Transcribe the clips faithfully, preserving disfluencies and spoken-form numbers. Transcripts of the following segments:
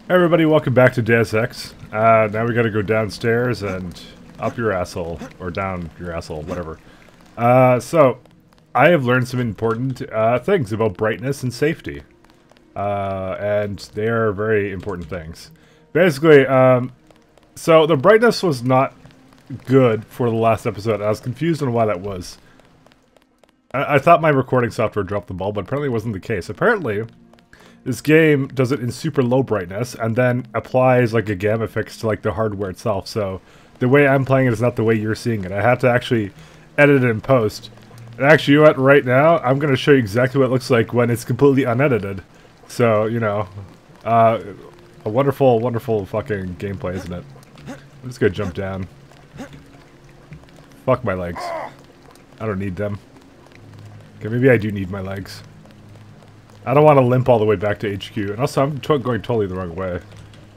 Hey everybody, welcome back to Deus Ex. Uh, now we gotta go downstairs and up your asshole, or down your asshole, whatever. Uh, so, I have learned some important uh, things about brightness and safety. Uh, and they are very important things. Basically, um, so the brightness was not good for the last episode. I was confused on why that was. I, I thought my recording software dropped the ball, but apparently it wasn't the case. Apparently, this game does it in super low brightness and then applies like a gamma fix to like the hardware itself. So the way I'm playing it is not the way you're seeing it. I had to actually edit it in post. And actually, you know what? Right now, I'm going to show you exactly what it looks like when it's completely unedited. So, you know, uh, a wonderful, wonderful fucking gameplay, isn't it? I'm just going to jump down. Fuck my legs. I don't need them. Okay, maybe I do need my legs. I don't want to limp all the way back to H Q. And also, I'm to going totally the wrong way.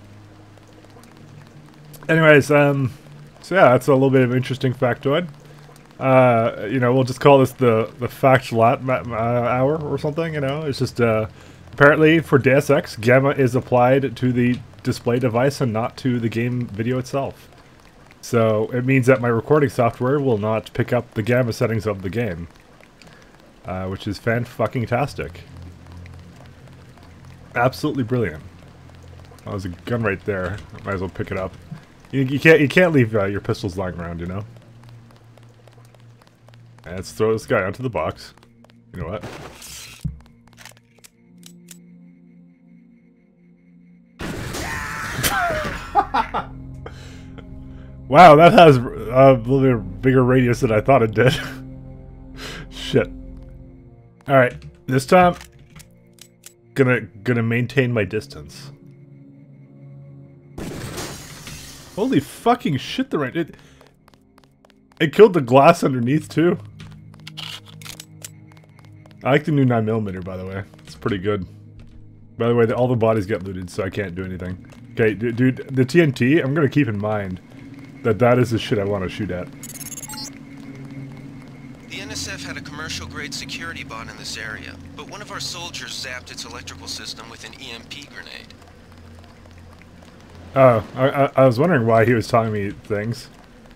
Anyways, um... so yeah, that's a little bit of an interesting factoid. Uh, you know, we'll just call this the, the factual uh, hour or something, you know? It's just, uh... apparently, for Deus Ex, gamma is applied to the display device and not to the game video itself. So, it means that my recording software will not pick up the gamma settings of the game. Uh, which is fan-fucking-tastic. Absolutely brilliant. Oh, there's a gun right there. Might as well pick it up. You, you can't you can't leave uh, your pistols lying around, you know. And let's throw this guy onto the box. You know what? Wow, that has a little bit bigger radius than I thought it did. Shit. All right, this time. Gonna gonna maintain my distance. Holy fucking shit! The right it it killed the glass underneath too. I like the new nine millimeter, by the way. It's pretty good. By the way, the, all the bodies get looted, so I can't do anything. Okay, dude, the T N T. I'm gonna keep in mind that that is the shit I want to shoot at. The N S F had a commercial-grade security bot in this area, but one of our soldiers zapped its electrical system with an E M P grenade. Oh, I, I, I was wondering why he was telling me things.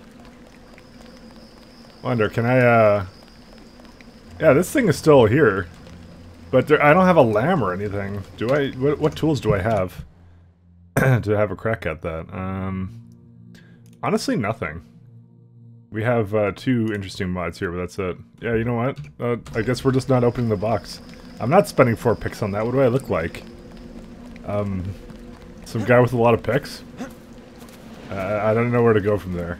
Wonder, can I, uh... yeah, this thing is still here. But there, I don't have a lamb or anything. Do I? What, what tools do I have to have a crack at that? Um, honestly, nothing. We have uh, two interesting mods here, but that's it. Yeah, you know what? Uh, I guess we're just not opening the box. I'm not spending four picks on that. What do I look like? Um, some guy with a lot of picks? Uh, I don't know where to go from there.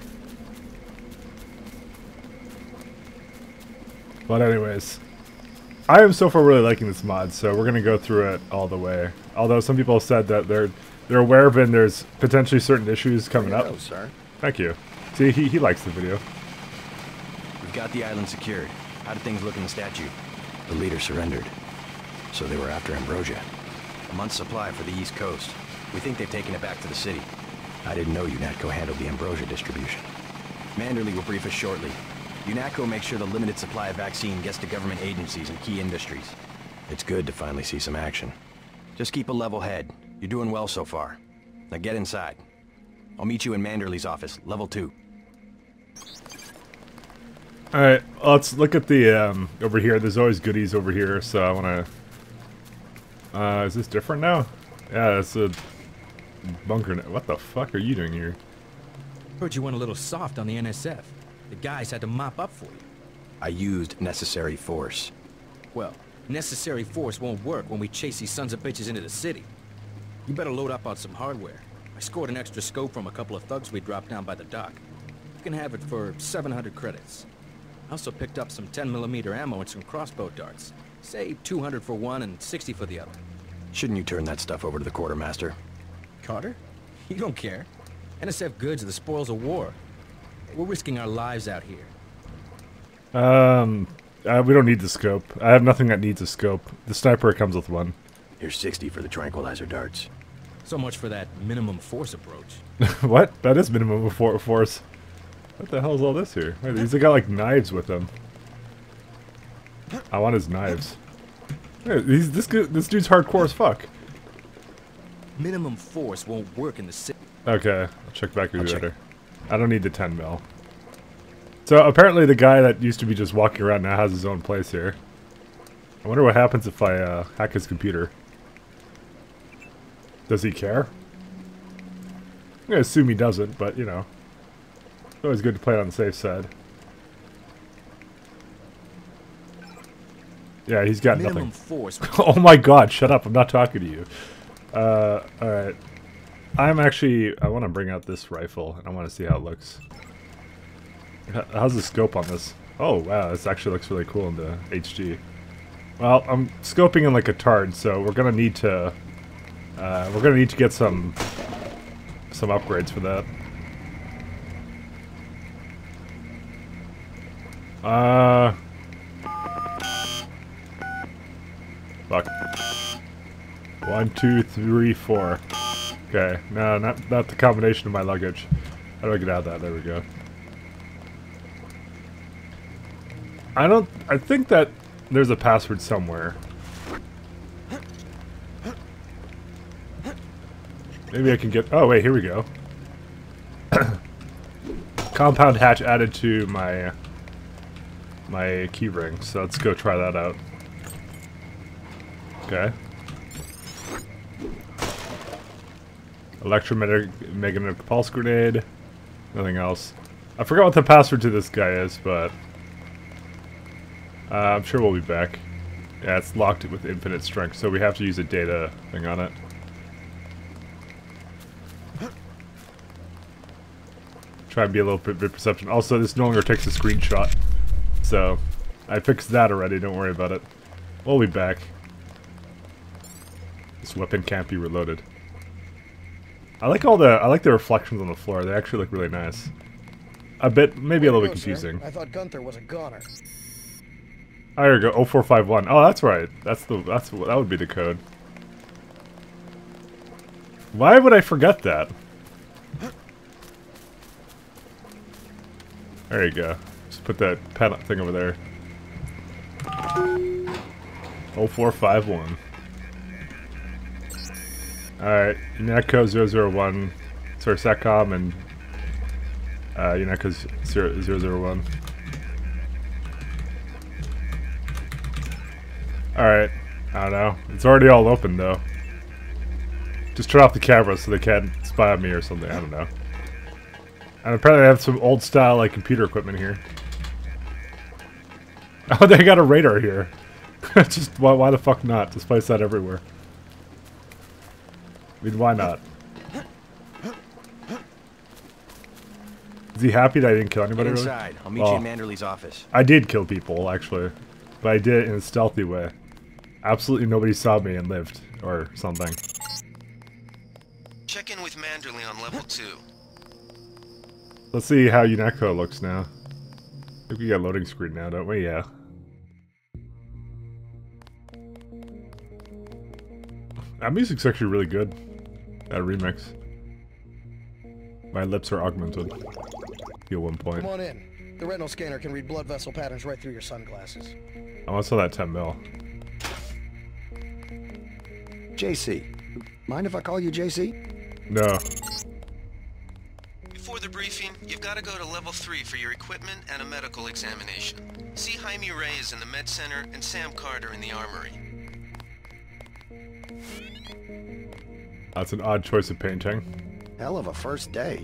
But anyways, I am so far really liking this mod, so we're gonna go through it all the way. Although some people said that they're they're aware of it and there's potentially certain issues coming up. Hello, sir. Thank you. See, he, he likes the video. We've got the island secured. How did things look in the statue? The leader surrendered. So they were after Ambrosia. A month's supply for the East Coast. We think they've taken it back to the city. I didn't know UNATCO handled the Ambrosia distribution. Manderley will brief us shortly. UNATCO makes sure the limited supply of vaccine gets to government agencies and key industries. It's good to finally see some action. Just keep a level head. You're doing well so far. Now get inside. I'll meet you in Manderley's office, level two. Alright, let's look at the, um, over here. There's always goodies over here, so I want to... Uh, is this different now? Yeah, it's a bunker. What the fuck are you doing here? Heard you went a little soft on the N S F. The guys had to mop up for you. I used necessary force. Well, necessary force won't work when we chase these sons of bitches into the city. You better load up on some hardware. I scored an extra scope from a couple of thugs we dropped down by the dock. You can have it for seven hundred credits. I also picked up some ten millimeter ammo and some crossbow darts. Say two hundred for one and sixty for the other. Shouldn't you turn that stuff over to the quartermaster? Carter? You don't care. N S F goods are the spoils of war. We're risking our lives out here. Um, uh, we don't need the scope. I have nothing that needs a scope. The sniper comes with one. Here's sixty for the tranquilizer darts. So much for that minimum force approach. What? That is minimum of for force. What the hell is all this here? Wait, these have got like knives with them. I want his knives. Hey, these, this this dude's hardcore as fuck. Minimum force won't work in the city. Okay, I'll check back with I'll you check. later. I don't need the ten mil. So apparently the guy that used to be just walking around now has his own place here. I wonder what happens if I uh, hack his computer. Does he care? I'm gonna assume he doesn't, but you know. It's always good to play on the safe side. Yeah, he's got Minimum nothing. force. Oh my god, shut up, I'm not talking to you. Uh, alright. I'm actually, I want to bring out this rifle, and I want to see how it looks. H- How's the scope on this? Oh wow, this actually looks really cool in the H D. Well, I'm scoping in like a tard, so we're gonna need to, uh, we're gonna need to get some, some upgrades for that. Uh... Fuck. One, two, three, four. Okay, no, not not the combination of my luggage. How do I get out of that? There we go. I don't... I think that there's a password somewhere. Maybe I can get... Oh, wait, here we go. Compound hatch added to my... my keyring, so let's go try that out. Okay. Electromagnetic pulse grenade. Nothing else. I forgot what the password to this guy is, but... Uh, I'm sure we'll be back. Yeah, it's locked with infinite strength, so we have to use a data thing on it. Try and be a little bit bit perception. Also, this no longer takes a screenshot. So, I fixed that already, don't worry about it. We'll be back. This weapon can't be reloaded. I like all the I like the reflections on the floor. They actually look really nice. A bit, maybe a little bit confusing. I thought Gunther was a goner. Oh, here we go. oh four five one. Oh, that's right. That's the that's that would be the code. Why would I forget that? There you go. Just put that pen thing over there. oh four five one. Alright, Uneco zero zero one. Sorry, SATCOM and uh, Uneco zero zero one. Alright, I don't know. It's already all open though. Just turn off the camera so they can't spy on me or something, I don't know. And apparently I have some old style like computer equipment here. Oh, they got a radar here. Just why, why the fuck not? Just place that everywhere. I mean, why not? Is he happy that I didn't kill anybody? Get Really? inside. I'll meet Well, you in Manderley's office. I did kill people, actually. But I did it in a stealthy way. Absolutely nobody saw me and lived. Or something. Check in with Manderley on level two. Let's see how Uneco looks now. I think we got a loading screen now, don't we? Yeah. That music's actually really good. That remix. My lips are augmented. At one point. Come on in. The retinal scanner can read blood vessel patterns right through your sunglasses. I want to sell that ten mil. J C. Mind if I call you J C? No. Before the briefing, you've got to go to level three for your equipment and a medical examination. See Jaime Reyes in the med center and Sam Carter in the armory. That's an odd choice of painting. Hell of a first day.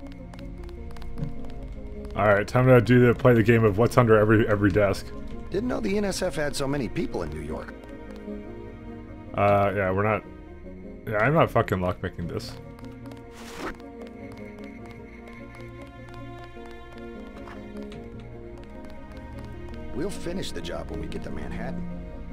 Alright, time to do the play the game of what's under every every desk. Didn't know the N S F had so many people in New York. Uh, yeah, we're not... Yeah, I'm not fucking lockpicking this. We'll finish the job when we get to Manhattan.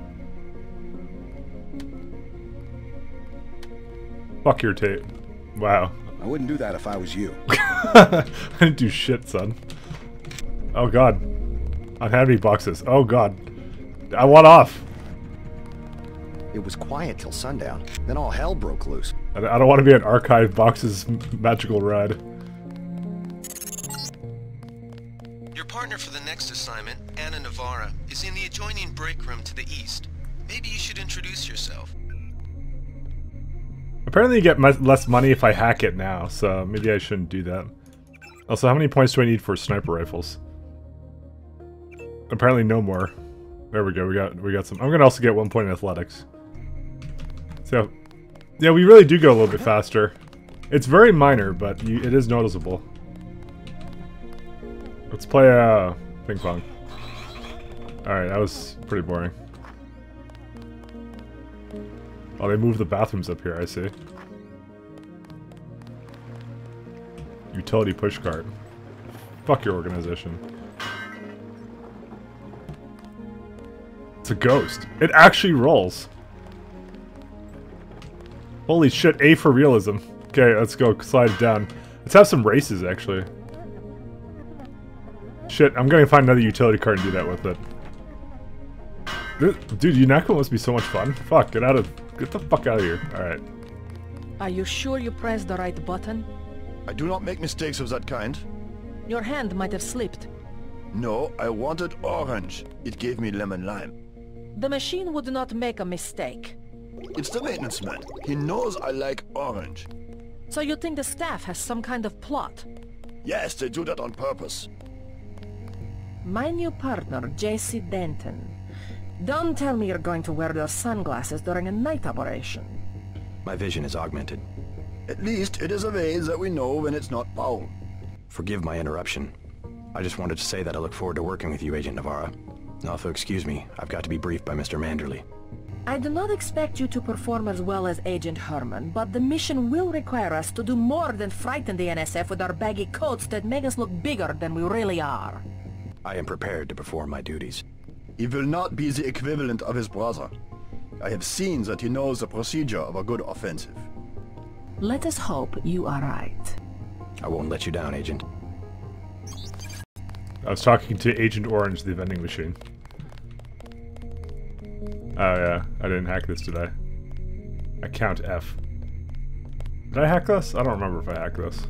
Fuck your tape. Wow. I wouldn't do that if I was you. I didn't do shit, son. Oh god. Unhand me boxes. Oh god. I want off. It was quiet till sundown. Then all hell broke loose. I I don't want to be an archive boxes magical ride. Your partner for the next assignment, Anna Navarra, is in the adjoining break room to the east. Maybe you should introduce yourself. Apparently you get mu less money if I hack it now, so maybe I shouldn't do that. Also, how many points do I need for sniper rifles? Apparently no more. There we go, we got we got some. I'm gonna also get one point in athletics. So, yeah, we really do go a little bit faster. It's very minor, but you, it is noticeable. Let's play uh, ping pong. Alright, that was pretty boring. Oh, they moved the bathrooms up here, I see. Utility pushcart. Fuck your organization. It's a ghost. It actually rolls. Holy shit, A for realism. Okay, let's go slide it down. Let's have some races, actually. Shit, I'm gonna find another utility cart and do that with it. This, dude, Unako must be so much fun. Fuck, get out of... Get the fuck out of here. Alright. Are you sure you pressed the right button? I do not make mistakes of that kind. Your hand might have slipped. No, I wanted orange. It gave me lemon lime. The machine would not make a mistake. It's the maintenance man. He knows I like orange. So you think the staff has some kind of plot? Yes, they do that on purpose. My new partner, J C Denton. Don't tell me you're going to wear those sunglasses during a night operation. My vision is augmented. At least it is a way that we know when it's not foul. Forgive my interruption. I just wanted to say that I look forward to working with you, Agent Navarro. Also, excuse me, I've got to be briefed by Mister Manderley. I do not expect you to perform as well as Agent Herman, but the mission will require us to do more than frighten the N S F with our baggy coats that make us look bigger than we really are. I am prepared to perform my duties. He will not be the equivalent of his brother. I have seen that he knows the procedure of a good offensive. Let us hope you are right. I won't let you down, Agent. I was talking to Agent Orange, the vending machine. Oh yeah, I didn't hack this, did I? Account F. Did I hack this? I don't remember if I hacked this.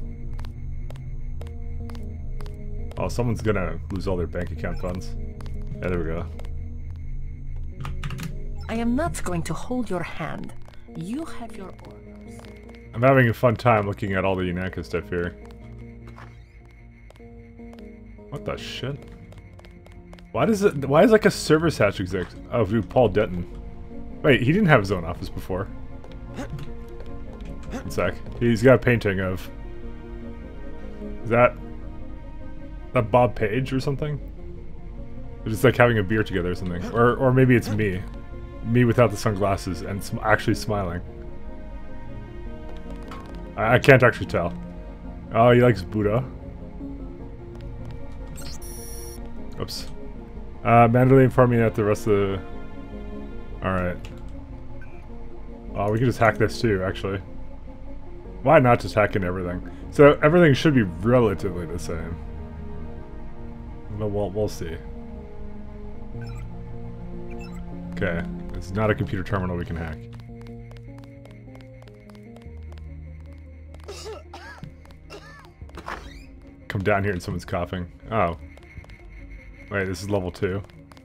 Oh, someone's gonna lose all their bank account funds. Yeah, there we go. I am not going to hold your hand. You have your orders. I'm having a fun time looking at all the Unako stuff here. What the shit? Why does it? Why is like a service hatch exec? Oh, dude, Paul Denton. Wait, he didn't have his own office before. One sec. He's got a painting of. Is that that Bob Page or something? They're just like having a beer together or something, or or maybe it's me, me without the sunglasses and sm actually smiling. I, I can't actually tell. Oh, he likes Buddha. Oops. Uh, Manderley informed me that the rest of the... Alright. Oh, we can just hack this too, actually. Why not just hack in everything? So, everything should be relatively the same. But we'll, we'll see. Okay. It's not a computer terminal we can hack. Come down here and someone's coughing. Oh. Wait, this is level two.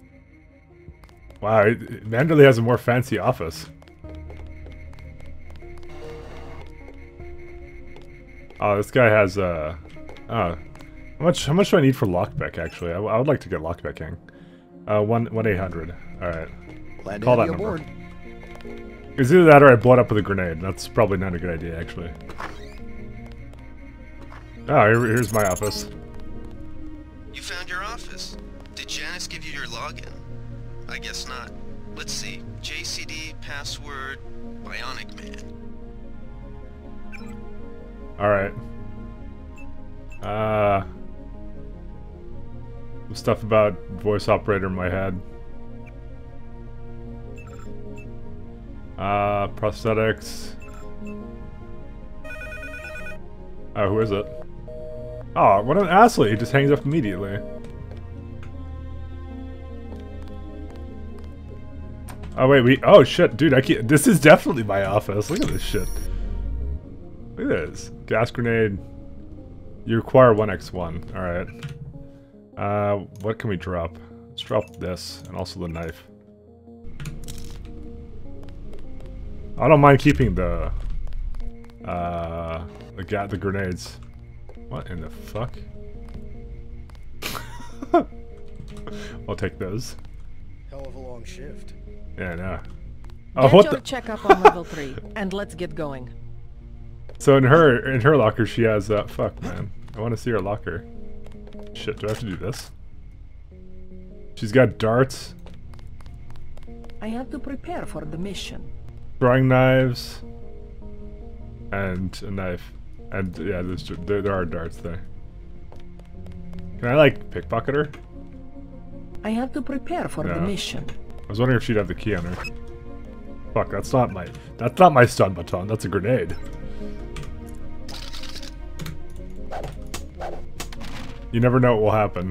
Wow, it, Manderley has a more fancy office. Oh, this guy has uh oh. How much how much do I need for lockpick actually? I, I would like to get lockpicking. Uh one one eight hundred. Alright. Glad to Call have that you number. aboard. It's either that or I blow it up with a grenade. That's probably not a good idea actually. Oh, here, here's my office. You found your office. Did Janice give you your login? I guess not. Let's see. J C D, password, Bionic Man. Alright. Uh... Some stuff about voice operator in my head. Uh, prosthetics. Oh, who is it? Oh, what an asshole! He just hangs up immediately. Oh wait, we. Oh shit, dude! I can't. This is definitely my office. Look at this shit. Look at this gas grenade. You require one x one. All right. Uh, what can we drop? Let's drop this and also the knife. I don't mind keeping the Uh, the ga the grenades. What in the fuck? I'll take those. Hell of a long shift. Yeah, no. Oh, Get what your the? checkup on level three, and let's get going. So in her in her locker, she has uh, fuck man. I want to see her locker. Shit, do I have to do this? She's got darts, I have to prepare for the mission. throwing knives, and a knife, and yeah, there's, there there are darts there. Can I like pickpocket her? I have to prepare for the No. mission. I was wondering if she'd have the key on her. Fuck, that's not my that's not my stun baton. That's a grenade. You never know what will happen.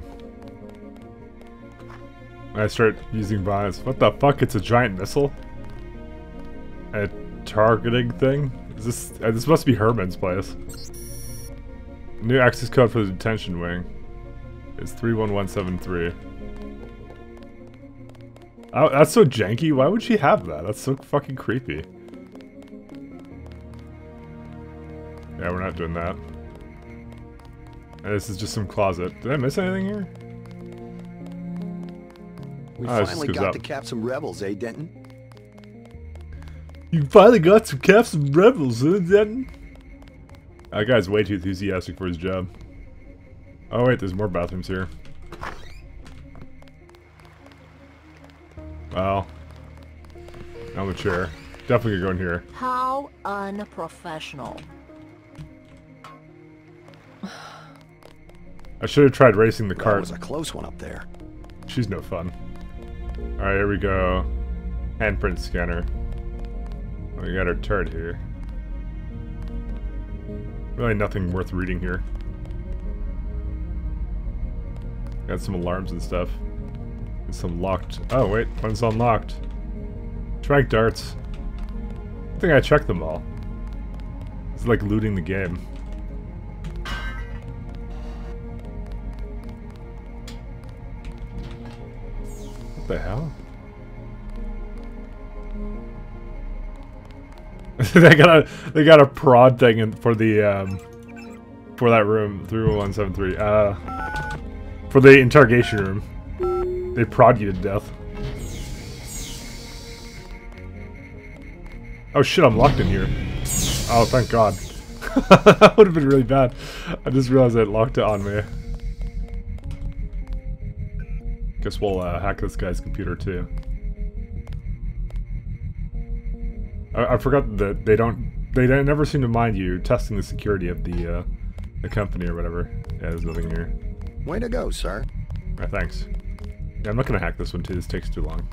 When I start using violence. What the fuck? It's a giant missile? A targeting thing? Is this uh, this must be Herman's place. New access code for the detention wing is three one one seven three. Oh, that's so janky. Why would she have that? That's so fucking creepy. Yeah, we're not doing that. And this is just some closet. Did I miss anything here? We Oh, this finally goes got up. to cap some rebels, eh, Denton? You finally got some caps and rebels, huh, Denton? That guy's way too enthusiastic for his job. Oh wait, there's more bathrooms here. Well, I'm a chair. Definitely gonna go in here. How unprofessional. I should have tried racing the That cart. was a close one up there. She's no fun. Alright, here we go. Handprint scanner. We got our turret here. Really nothing worth reading here. Got some alarms and stuff. And some locked... Oh, wait. One's unlocked. Trank darts. I think I checked them all. It's like looting the game. What the hell? they got a they got a prod thing in, for the um for that room three one seven three. Uh, for the interrogation room, they prod you to death. Oh shit! I'm locked in here. Oh, thank God. That would have been really bad. I just realized it locked it on me. Guess we'll uh, hack this guy's computer too. I, I forgot that they don't. They don't, never seem to mind you testing the security of the uh, the company or whatever. Yeah, there's nothing here. Way to go, sir. Alright, thanks. Yeah, I'm not gonna hack this one too. This takes too long.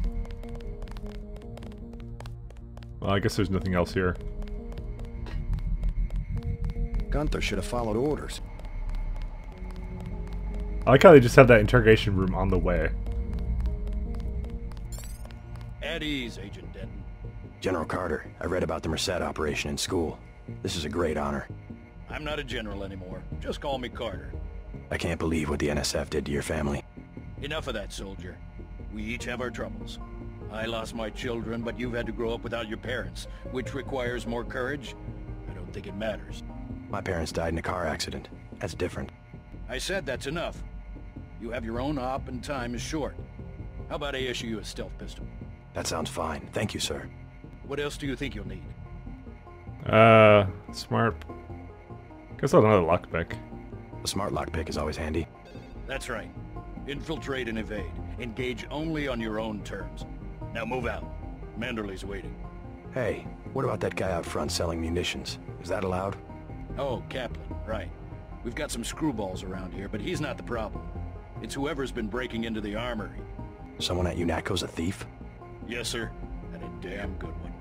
Well, I guess there's nothing else here. Gunther should have followed orders. I like how they just have that interrogation room on the way. At ease, Agent Denton. General Carter, I read about the Merced operation in school. This is a great honor. I'm not a general anymore. Just call me Carter. I can't believe what the N S F did to your family. Enough of that, soldier. We each have our troubles. I lost my children, but you've had to grow up without your parents, which requires more courage. I don't think it matters. My parents died in a car accident. That's different. I said that's enough. You have your own op and time is short. How about I issue you a stealth pistol? That sounds fine. Thank you, sir. What else do you think you'll need? Uh, smart. Guess I'll another lockpick. A smart lockpick is always handy. That's right. Infiltrate and evade. Engage only on your own terms. Now move out. Manderley's waiting. Hey, what about that guy out front selling munitions? Is that allowed? Oh, Kaplan, right. We've got some screwballs around here, but he's not the problem. It's whoever's been breaking into the armory. Someone at UNATCO's a thief? Yes, sir. And a damn good one.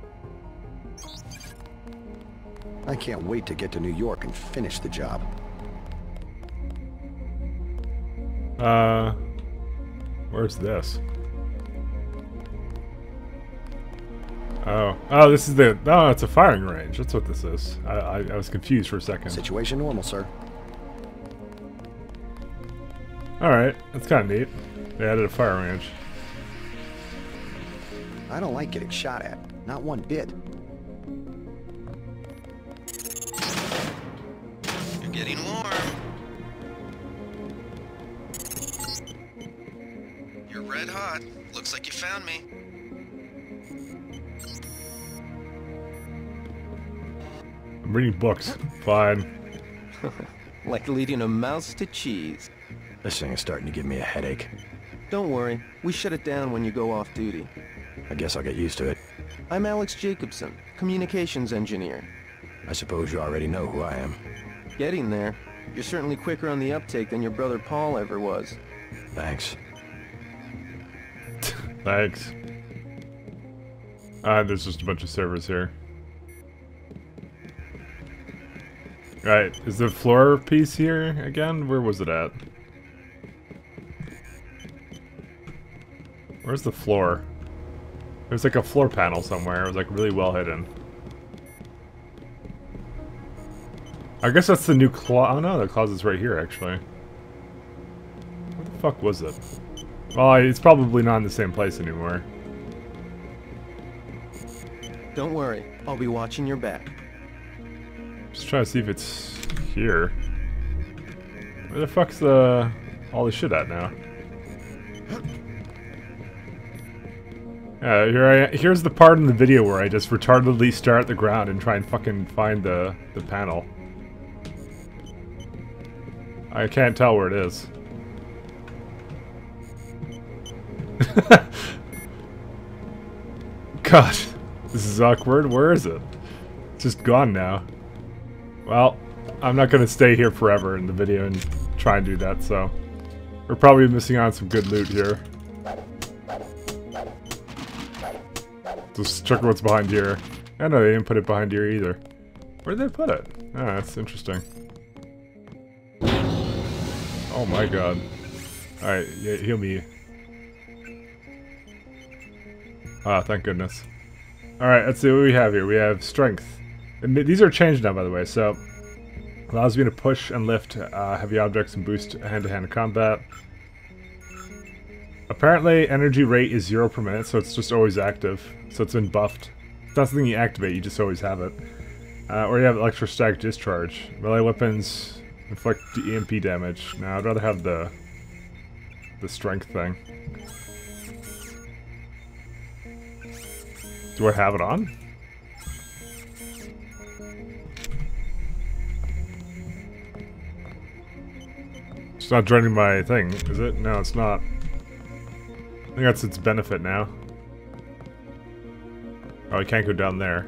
I can't wait to get to New York and finish the job. Uh, where's this? Oh, oh, this is the. Oh, it's a firing range. That's what this is. I, I, I was confused for a second. Situation normal, sir. All right, that's kind of neat. They added a firing range. I don't like getting shot at. Not one bit. Getting warm. You're red hot. Looks like you found me. I'm reading books. Fine. Like leading a mouse to cheese. This thing is starting to give me a headache. Don't worry, we shut it down when you go off duty. I guess I'll get used to it. I'm Alex Jacobson, communications engineer. I suppose you already know who I am. Getting there. You're certainly quicker on the uptake than your brother Paul ever was. Thanks. Thanks. Ah, there's just a bunch of servers here. Right, is the floor piece here again? Where was it at? Where's the floor? There's like a floor panel somewhere. It was like really well hidden. I guess that's the new closet. Oh no, the closet's right here actually. Where the fuck was it? Well, it's probably not in the same place anymore. Don't worry, I'll be watching your back. Just trying to see if it's here. Where the fuck's the all the shit at now? Yeah, here I here's the part in the video where I just retardedly stare at the ground and try and fucking find the the panel. I can't tell where it is. God, this is awkward. Where is it? It's just gone now. Well, I'm not gonna stay here forever in the video and try and do that, so we're probably missing out on some good loot here. Just check what's behind here. I know they didn't put it behind here either. Where did they put it? Ah, that's interesting. Oh my god. Alright, yeah, heal me. Ah, thank goodness. Alright, let's see what we have here. We have strength. And these are changed now, by the way, so allows me to push and lift uh, heavy objects and boost hand-to-hand combat. Apparently, energy rate is zero per minute, so it's just always active. So it's been buffed. It's not something you activate, you just always have it. Uh, or you have electrostatic discharge. Melee weapons inflict E M P damage. Now, I'd rather have the the strength thing. Do I have it on? It's not joining my thing, is it? No, it's not. I think that's its benefit now. Oh, I can't go down there.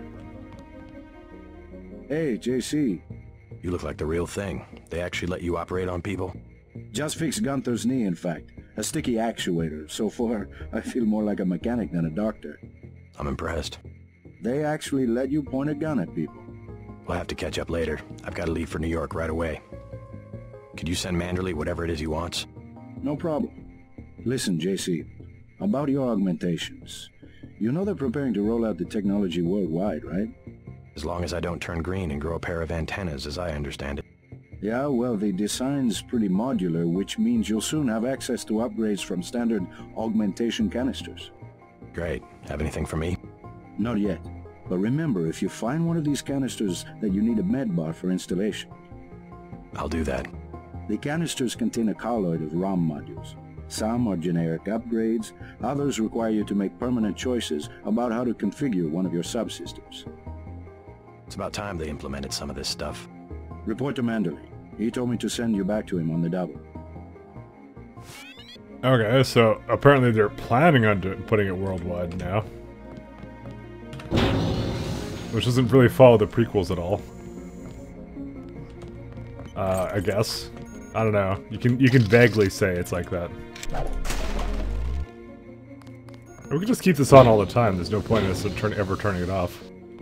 Hey, J C. You look like the real thing. They actually let you operate on people? Just fixed Gunther's knee, in fact. A sticky actuator. So far, I feel more like a mechanic than a doctor. I'm impressed. They actually let you point a gun at people. We'll have to catch up later. I've got to leave for New York right away. Could you send Manderley whatever it is he wants? No problem. Listen, J C. About your augmentations. You know they're preparing to roll out the technology worldwide, right? As long as I don't turn green and grow a pair of antennas, as I understand it. Yeah, well, the design's pretty modular, which means you'll soon have access to upgrades from standard augmentation canisters. Great. Have anything for me? Not yet. But remember, if you find one of these canisters that you need a medbot for installation. I'll do that. The canisters contain a colloid of ROM modules. Some are generic upgrades, others require you to make permanent choices about how to configure one of your subsystems. It's about time they implemented some of this stuff. Report to Manderley. He told me to send you back to him on the double. Okay, so apparently they're planning on do putting it worldwide now. Which doesn't really follow the prequels at all. Uh, I guess. I don't know. You can you can vaguely say it's like that. We can just keep this on all the time. There's no point in us turn, ever turning it off.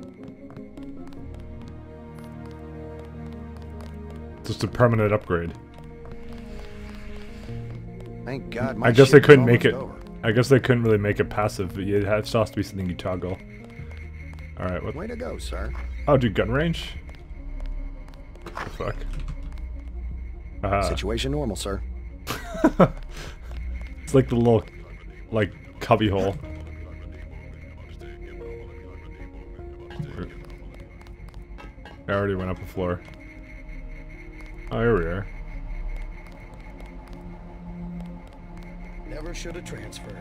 Just a permanent upgrade. Thank God my I guess they ship is couldn't make it. almost over. I guess they couldn't really make it passive. But it has to be something you toggle. All right. What? Way to go, sir. Oh, dude, gun range. What the fuck. Uh, Situation normal, sir. It's like the little, like, cubby hole. I already went up a floor. Oh, here we are. Never should have transferred.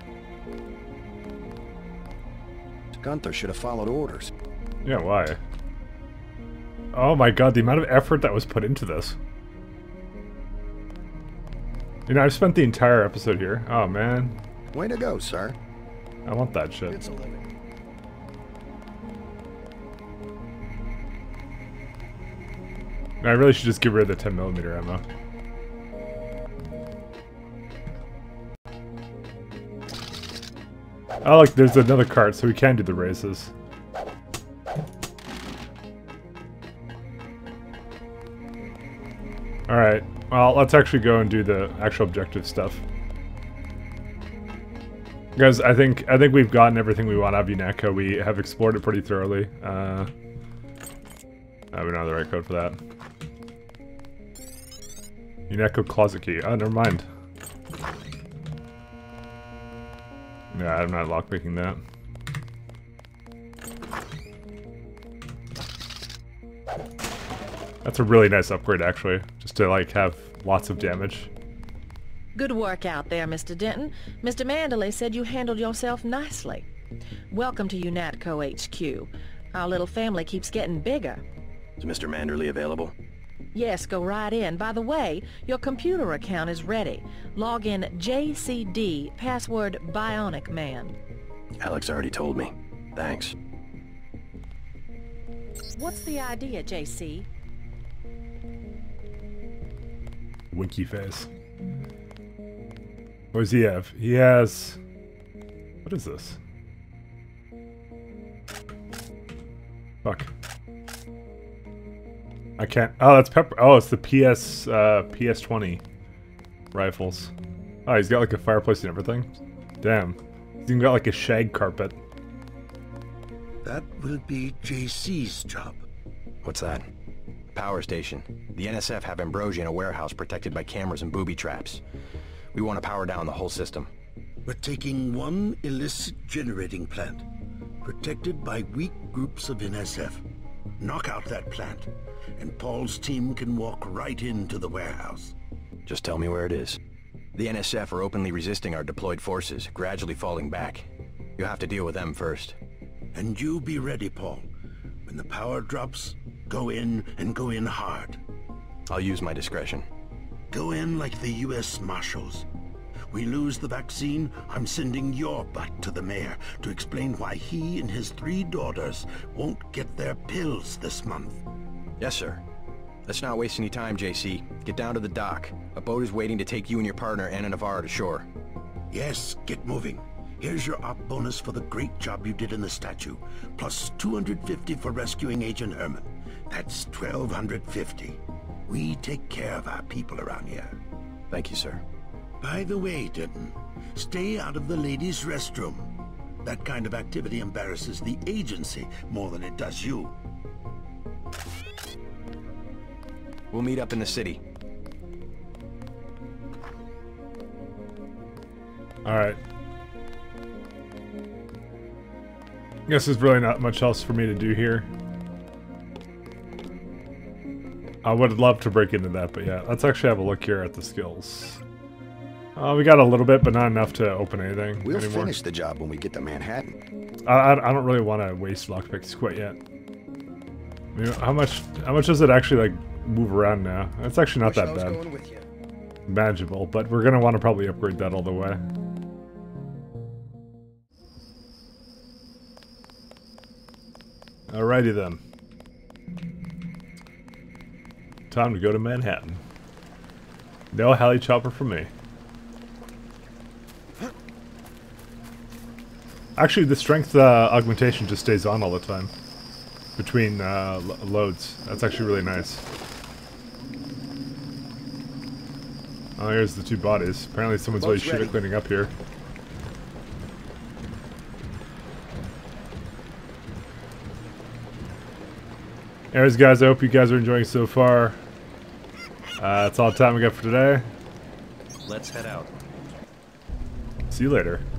Gunther should have followed orders. Yeah, why? Oh my god, the amount of effort that was put into this. You know, I've spent the entire episode here. Oh, man. Way to go, sir. I want that shit. It's a living. I really should just get rid of the ten millimeter ammo. Oh, look, there's another cart, so we can do the races. Alright, well, let's actually go and do the actual objective stuff. Guys, I think I think we've gotten everything we want out of UNATCO. We have explored it pretty thoroughly. Uh, oh, we don't have the right code for that. UNATCO closet key. Oh, never mind. Yeah, I'm not lockpicking that. That's a really nice upgrade, actually. Just to, like, have lots of damage. Good work out there, Mister Denton. Mister Manderley said you handled yourself nicely. Welcome to UNATCO H Q. Our little family keeps getting bigger. Is Mister Manderley available? Yes, go right in. By the way, your computer account is ready. Log in J C D, password Bionic Man. Alex already told me. Thanks. What's the idea, J C? Winky face. What does he have? He has... What is this? Fuck. I can't... Oh, that's Pepper... Oh, it's the P S... Uh, P S twenty rifles. Oh, he's got like a fireplace and everything? Damn. He's even got like a shag carpet. That will be J C's job. What's that? Power station. The N S F have Ambrosia in a warehouse protected by cameras and booby traps. We want to power down the whole system. We're taking one illicit generating plant, protected by weak groups of N S F. Knock out that plant, and Paul's team can walk right into the warehouse. Just tell me where it is. The N S F are openly resisting our deployed forces, gradually falling back. You'll have to deal with them first. And you be ready, Paul. When the power drops, go in and go in hard. I'll use my discretion. Go in like the U S Marshals. We lose the vaccine, I'm sending your butt to the mayor to explain why he and his three daughters won't get their pills this month. Yes, sir. Let's not waste any time, J C. Get down to the dock. A boat is waiting to take you and your partner, Anna Navarro, to shore. Yes, get moving. Here's your op bonus for the great job you did in the statue, plus two hundred fifty for rescuing Agent Herman. That's twelve fifty. We take care of our people around here. Thank you, sir. By the way, Denton, stay out of the ladies' restroom. That kind of activity embarrasses the agency more than it does you. We'll meet up in the city. Alright. Guess there's really not much else for me to do here. I would love to break into that, but yeah, let's actually have a look here at the skills. Uh, we got a little bit, but not enough to open anything We'll anymore. finish the job when we get to Manhattan. I, I, I don't really want to waste lockpicks quite yet. I mean, how much how much does it actually like move around now? It's actually not Wish I that was bad. going with you. Manageable, but we're gonna want to probably upgrade that all the way. Alrighty then. Time to go to Manhattan. No heli chopper for me. Actually, the strength uh, augmentation just stays on all the time between uh, lo loads. That's actually really nice. Oh, here's the two bodies. Apparently someone's really shit at cleaning up here. Anyways, guys, I hope you guys are enjoying so far. Uh, that's all the time we got for today. Let's head out. See you later.